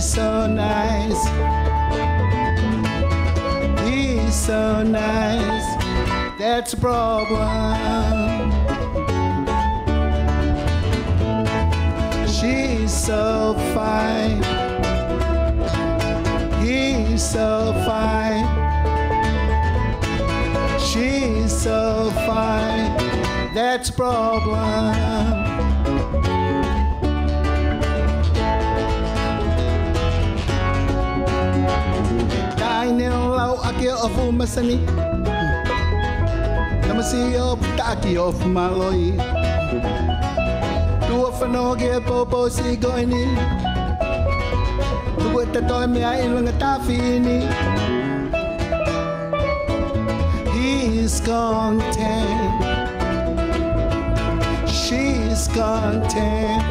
so nice. He's so nice. That's a problem. She's so fine. He's so fine. She's so fine. That's a problem. Lau aki ofu masani namasi o taki ofu maloi tu ofano ge popo si goini tu eta toi me ai lunga tafini. He's content, she's content,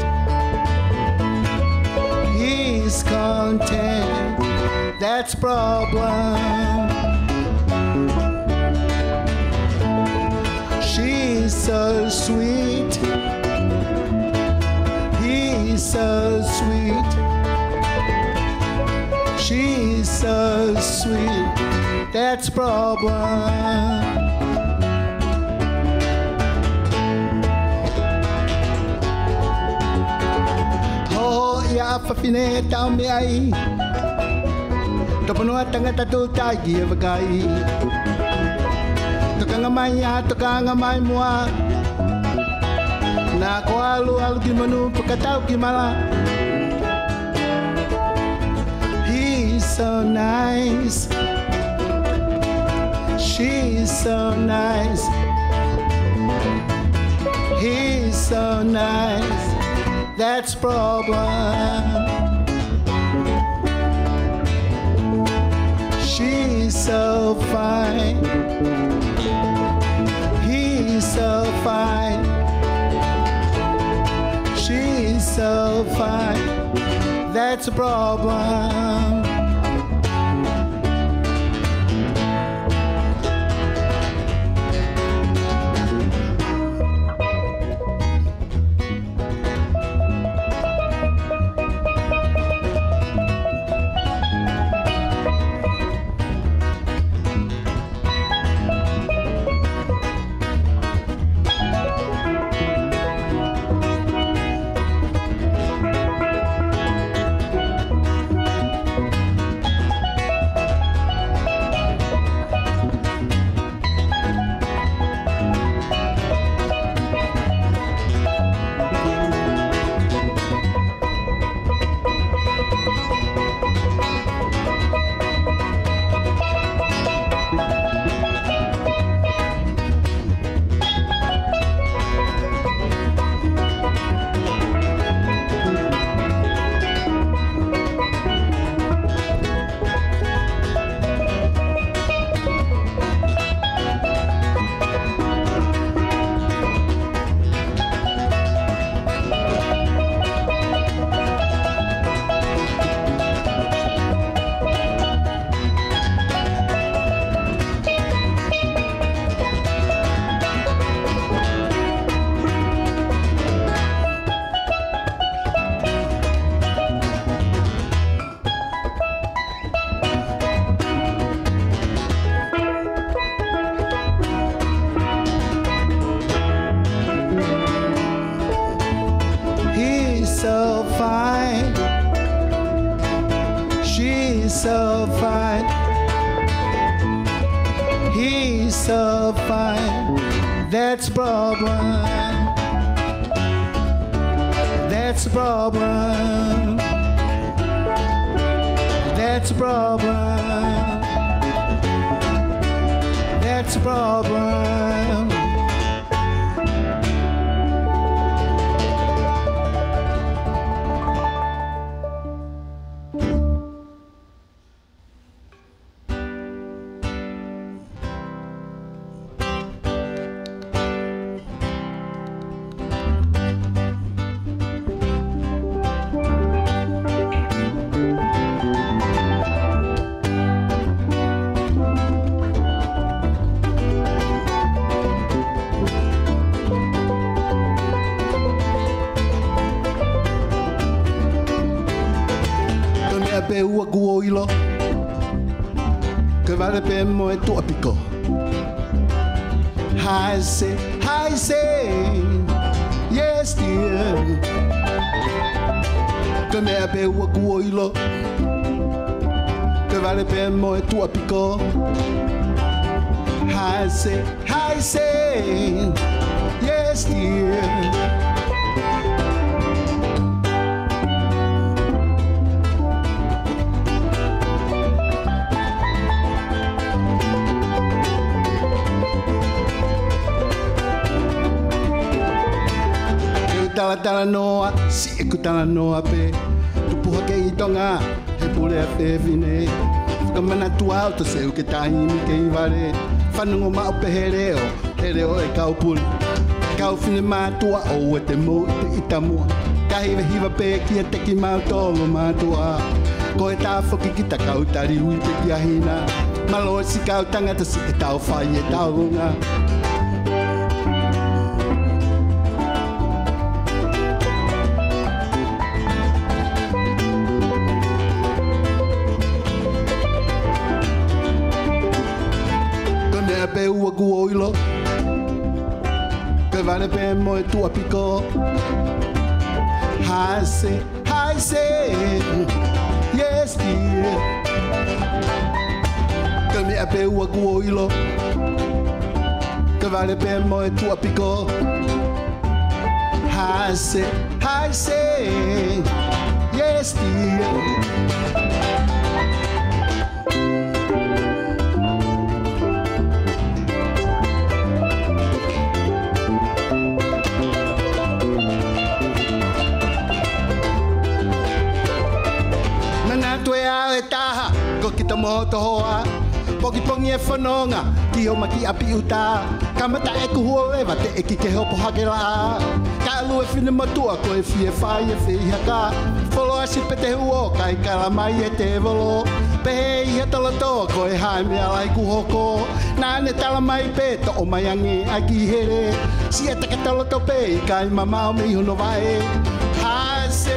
he's content. That's a problem. She's so sweet. He's so sweet. She's so sweet. That's a problem. Oh, ya fafine tau me ai. Toponoa tangata tu taigi e wakai. Tokanga mai a tokanga mai mua. Na ko alu ki manu pakatau ki mala. He's so nice. She's so nice. He's so nice. That's a problem. She's so fine. He's so fine. She's so fine. That's a problem. So fine. She's so fine. He's so fine. That's a problem. That's a problem. That's a problem. That's a problem. pe ua guoilo que vale pe mo e tu apico I say yes dear que me pe ua guoilo que vale pe mo e tu apico I say yes dear Tala noa, si e kutala noa pe Tu puha ke i tonga, he pule a whewhine Whakamana tu auto se uke tahimi ke i ware Whanungo ma upe he reo e kaupuli Kau whine mātua o e te mou i te itamua Ka hiwa hiwa pe kia te ki mautolo mātua Ko e tā whoki ki ta kautari ui te kia hina Malo e si kautanga ta si e tau whai e tau runga Pe ua guoilo que vale pe mo e tu apico I say yes dear que me pe ua guoilo que vale pe mo e tu apico I say yes dear Ko kita moto hoa Poki pongi e whanonga Ki o maki api uta Kamata e kuhua e wate e ki ke hopo hake la Ka alu e whine matua Ko e fie whai e whiha ka Wholo asi pe te huo Kai kala mai e te volo Pehe i hatala toa Ko e hae mea lai kuhoko Nā ne tala mai pe To o mai ange ai ki here Si e taka tala to pe I kai mamao me ihono vai I say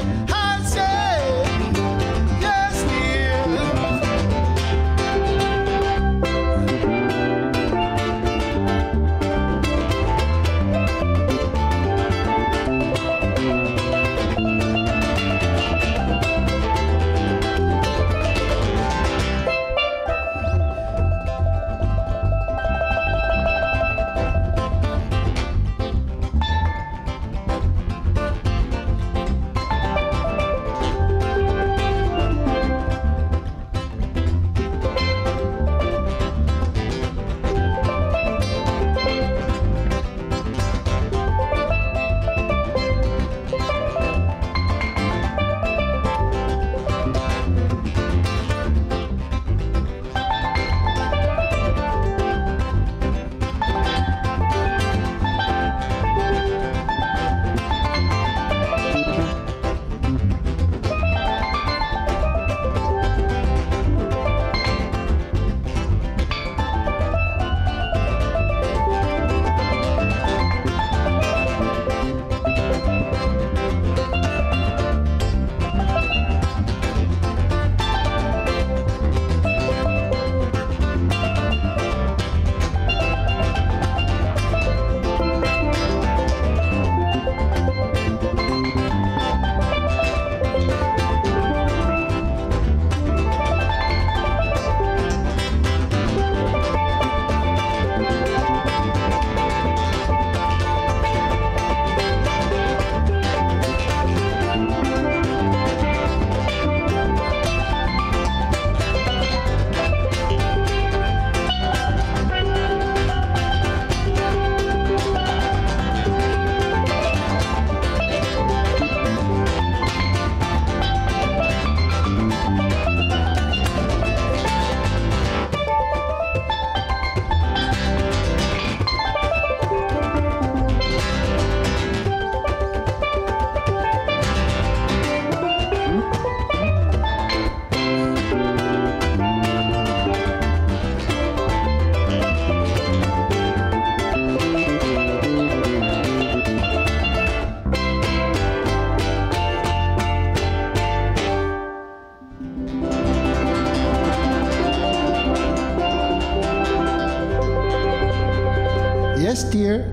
Yes, dear.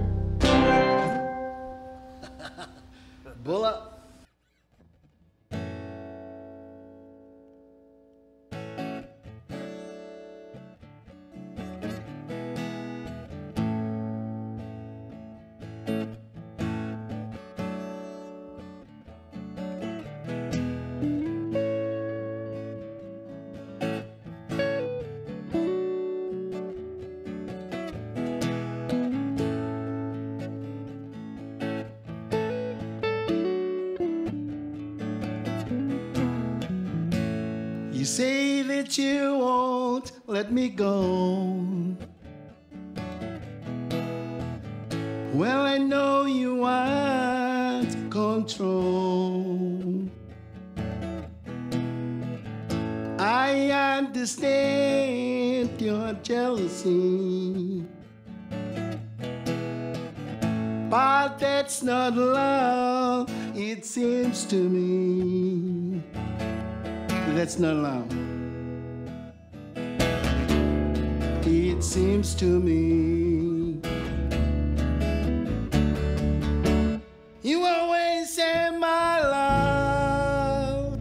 Bulla. You say that you won't let me go. Well, I know you want control. I understand your jealousy, but that's not love, it seems to me. That's not love. It seems to me. You always say my love,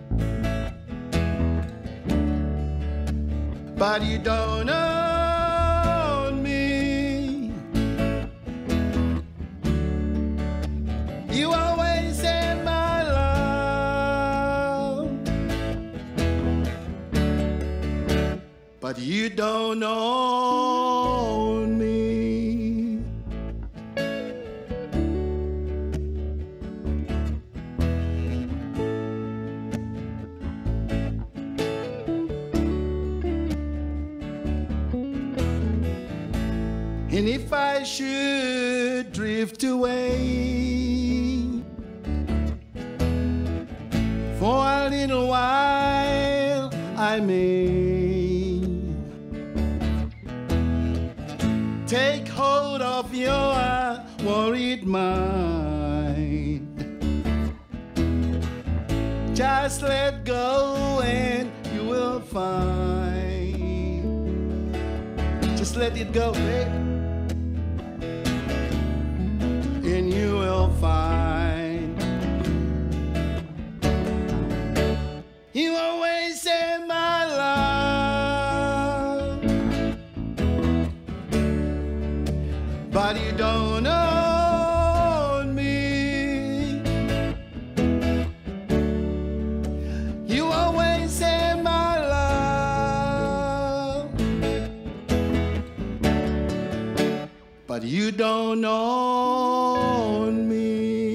but you don't own me. You always say my love, but you don't own me. And if I should drift away for a little while, I may take hold of your worried mind. Just let go and you will find. Just let it go, babe, and you will find. You always say my love, but you don't own me. You always say my love, but you don't own me.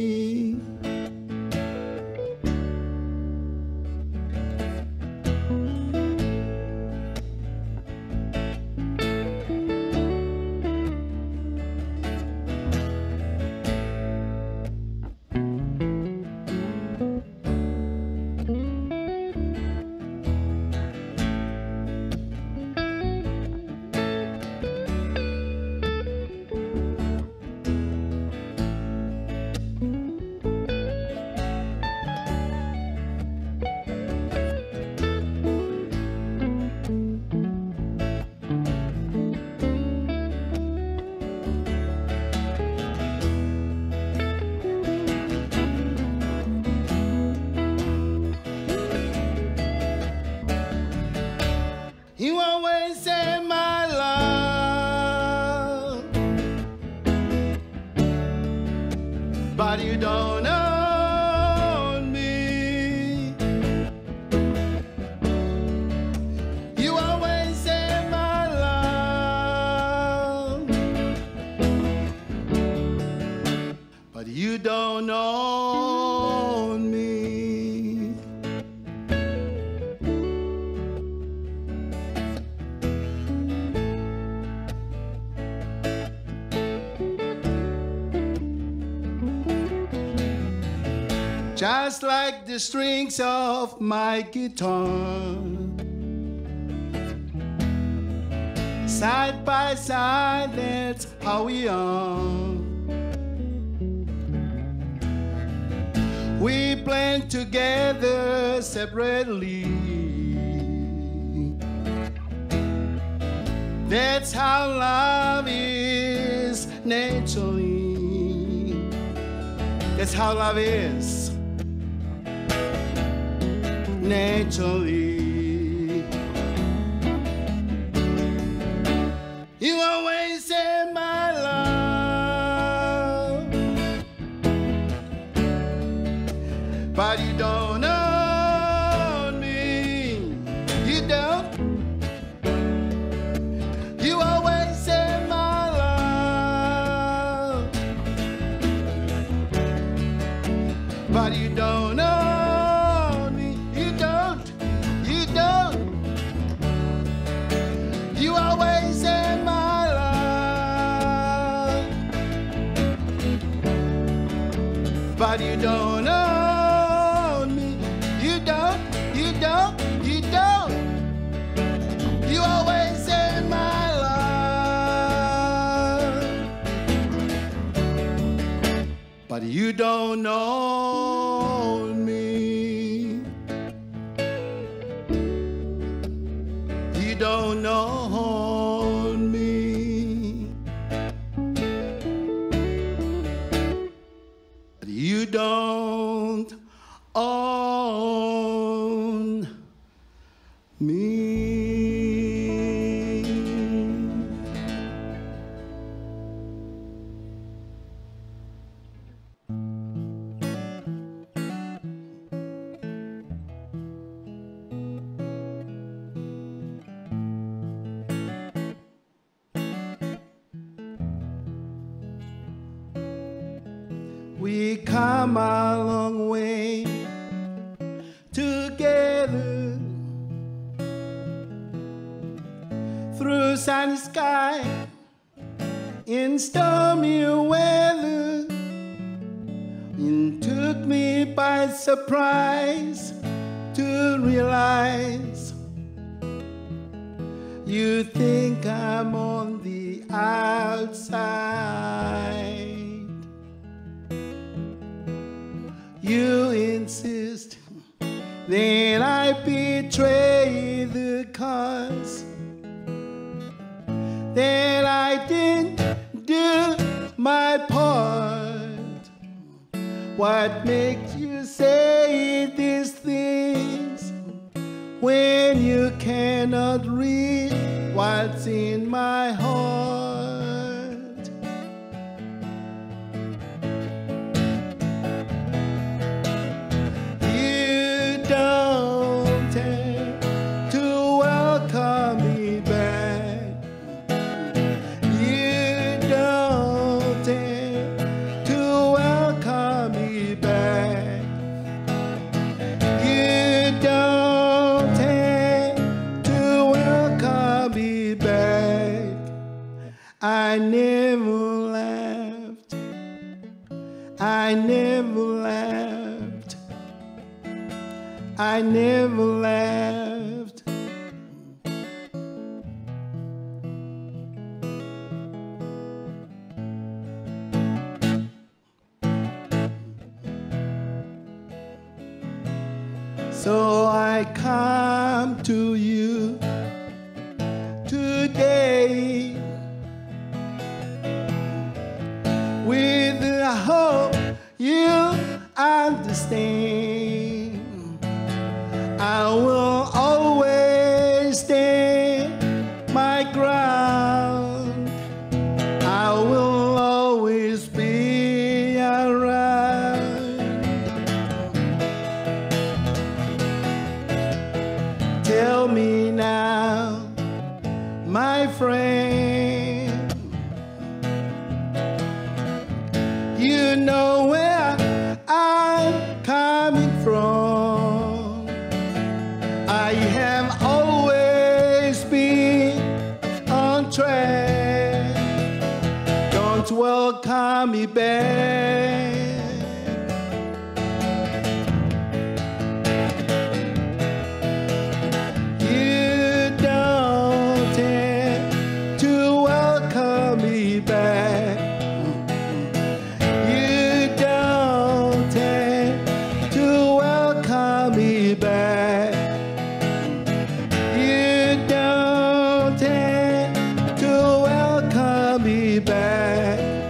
You always say my love, but you don't own me. You always say my love, but you don't own me. Just like the strings of my guitar, side by side, that's how we are. We blend together separately. That's how love is naturally. That's how love is, naturally. You always say my love, but you don't own me. You don't. You always say my love, but you don't own me. You don't. You don't. You always say my love, but you don't own me. You don't. You don't. You don't. You always say my love, but you don't know me. You don't know me. But you don't own me. We come a long way together, through sunny sky in stormy weather. It took me by surprise to realize you think I'm on the outside. You insist that I betray the cause, that I didn't do my part. What makes you say these things when you cannot read what's in my heart? You don't dare to welcome me back. You don't dare to welcome me back. You don't dare to welcome me back. I never left. I never left. I never left. So I come to you today with the hope you understand. I will always stand my ground. I will always be around. Tell me now, my friend, you know where I'm coming from. I have always been on track. Don't welcome me back. You don't dare to welcome me back. You don't dare to welcome me back. You don't dare to welcome me back.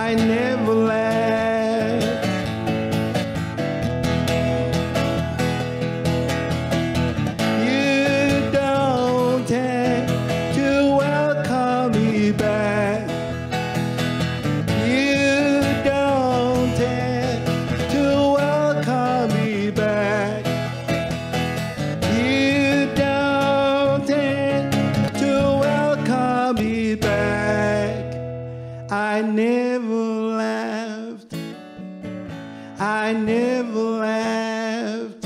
I never left. You don't have to welcome me back. You don't have to welcome me back. You don't have to welcome me back. I never left. I never left.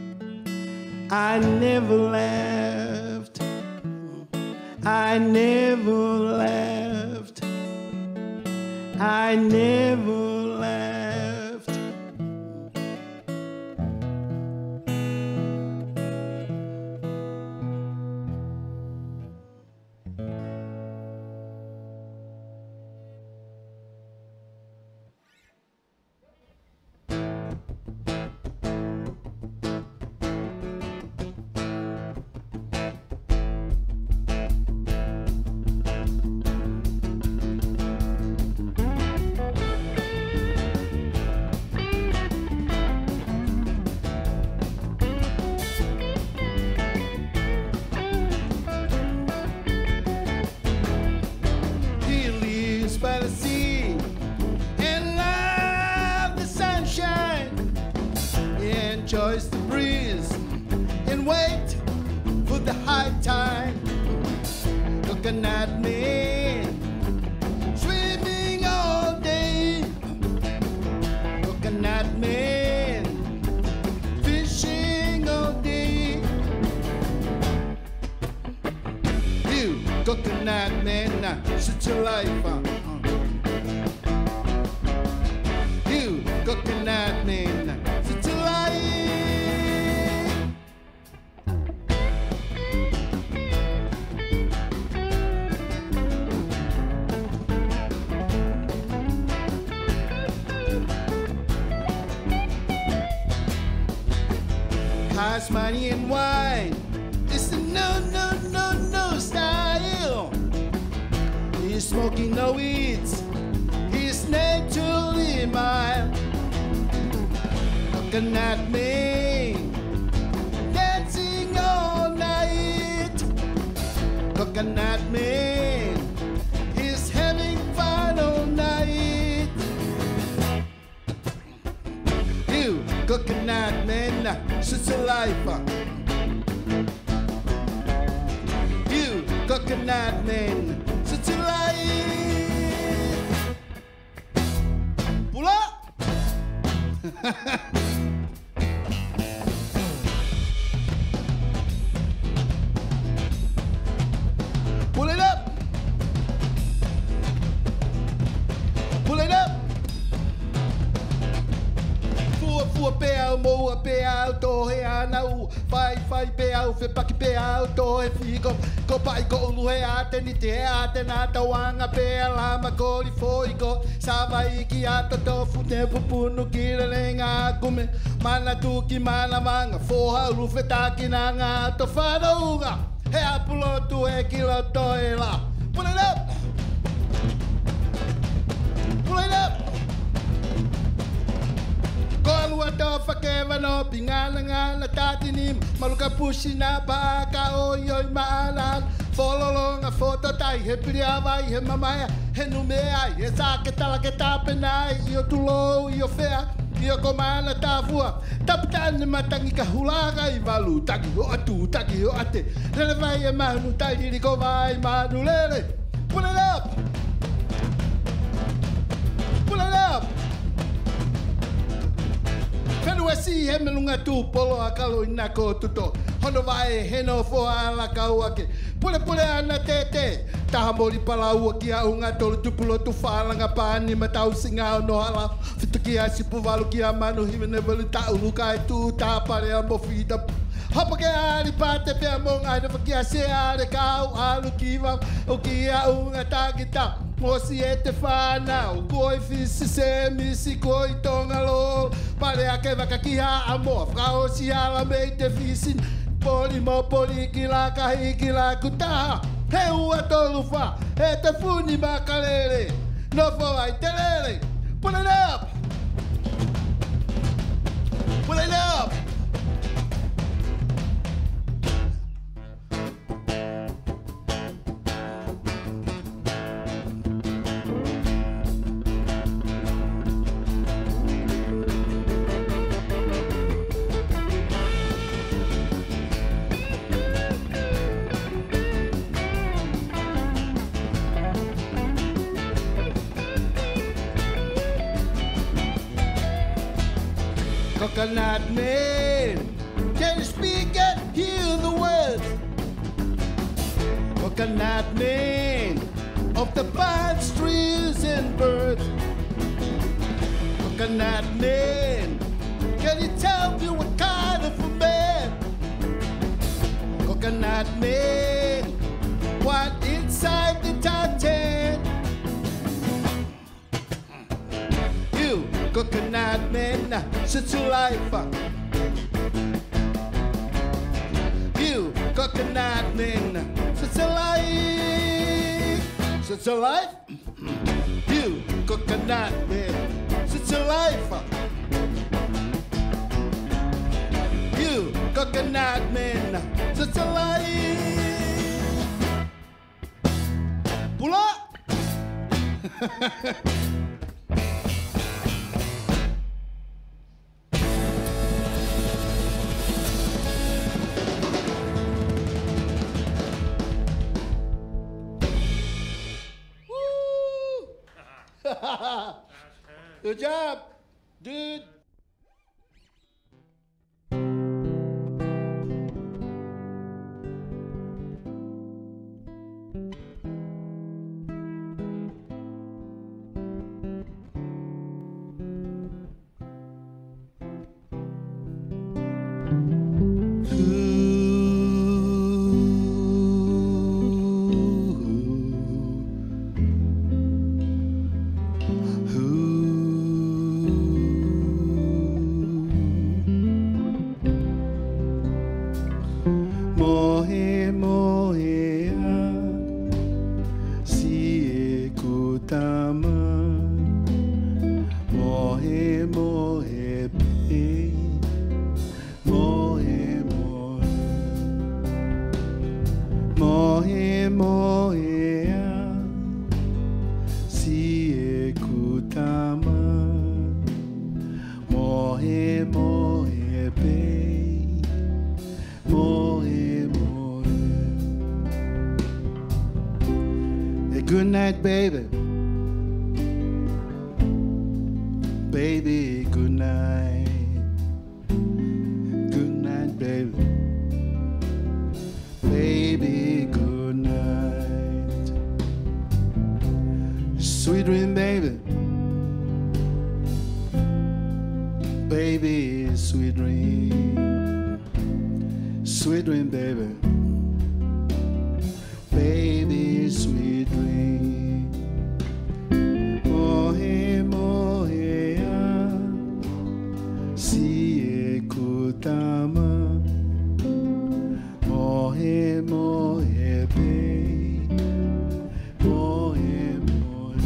I never left. I never left. I never left. He lives by the sea and loves the sunshine. He enjoys the breeze and wait for the high tide. Looking at me, swimming all day. Looking at me, fishing all day. You looking at me now, such a life. You looking at me now, such a life. Cars, money, and wine. It's the no style. He's smoking no weeds. He's naturally mild. Looking at me, dancing all night. Looking at me, he's having fun all night. You looking at me now, such a life. You looking at me, such a life. Pull up. Pull it up. Pull it up. Fua pe au mo pe au to he ana u fai pe au fe paki pe au to he fico ko pai ko lu he ate ni te ate na tawanga pe la ma ko li foi ko sa vai ki ato to fu te pupunu ki lenga kume mana tu ki mana manga fo ha lu fe ta ki na nga to fa uga he apulo tu e ki lo to e la pull it up. Pull it up. Kolua to fakeva no pingana ngana tatinim maluka pushina ba ka oyo maalan follow a photo tai he priava he mamaya he numea he saketala ke tapenai io tulo io fea io komana tavua taptan matangi ka hulaga i valu taki o atu taki o ate le vai e manu tai ri ko vai manu lele. Pull it up. Pull it up. Kanu asi he melunga tu polo akalo ina ko tuto hono vai he no fo ala kauake pule ana tete taha mori pala ua ki a unga tolu tupulo tu whalanga pani matau singa no hala fitu ki a sipu walu ki a manu himene velu ta uluka e tu ta pare a mofita hapa ke ari pate pe monga de fakia se are kau alu kiva o ki a unga tagita mosi e te whana o koi fisi se misi koi tonga lo pare a ke waka ki a amo frao si ala me te fisin poli mo poli ki la kahi ki la kutaha he ua tolu wha he te funi makalere No forward, Delele. Pull it up. Pull it up. Coconut man, can you speak and hear the words? Coconut man of the pines, trees and birds. Coconut man, can you tell me what kind of a man? Coconut man, what inside the tartan? You, coconut man, such a life. You, coconut man, such a life. Such a life. You, coconut man, such a life. You, coconut man, such a life. Pull up. Good job, dude. Good night, baby. Baby, good night. Good night, baby. Baby, good night. Sweet dream, baby. Baby, sweet dream. Sweet dream, baby. Baby, sweet dream. Mohe, mohe, si ekutama. Mohe, mohe, baby. Mohe, mohe.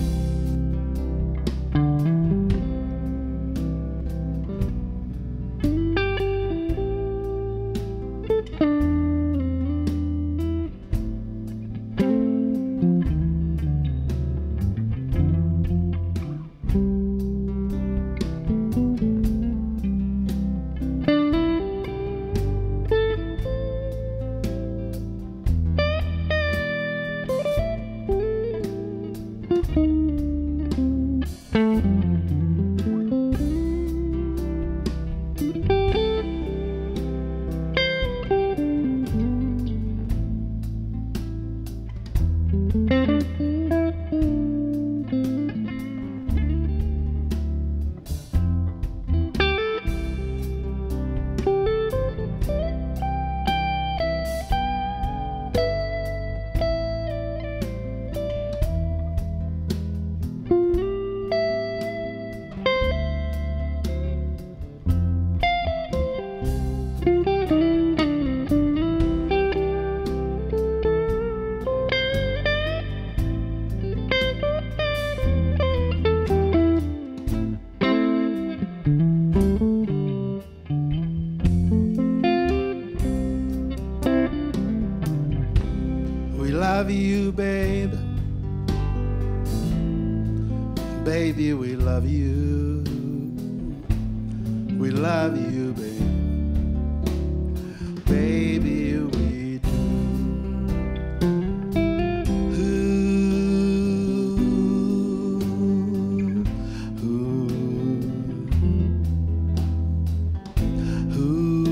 Baby, we love you. We love you, baby. Baby, we do. Ooh, ooh, ooh.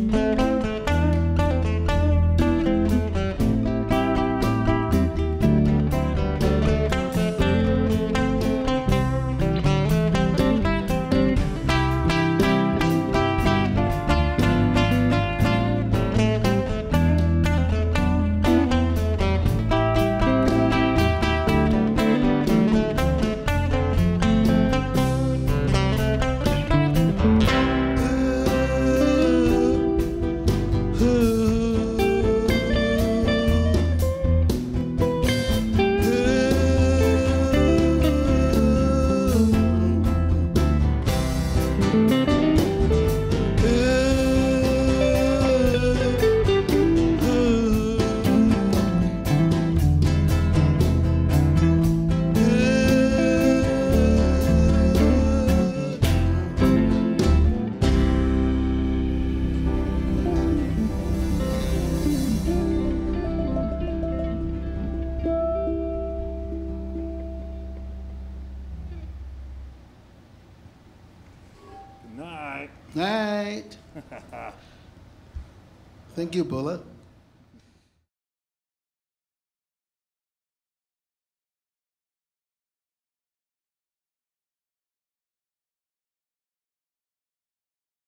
Night. Thank you, Bullet.